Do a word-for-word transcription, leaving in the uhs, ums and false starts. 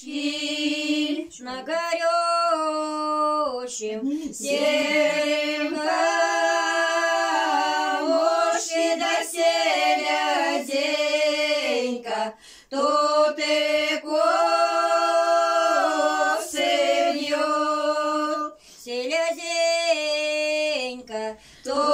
Шкиль на горючем серым камушке доселя денька, тут и косы вьет, селязенька, тут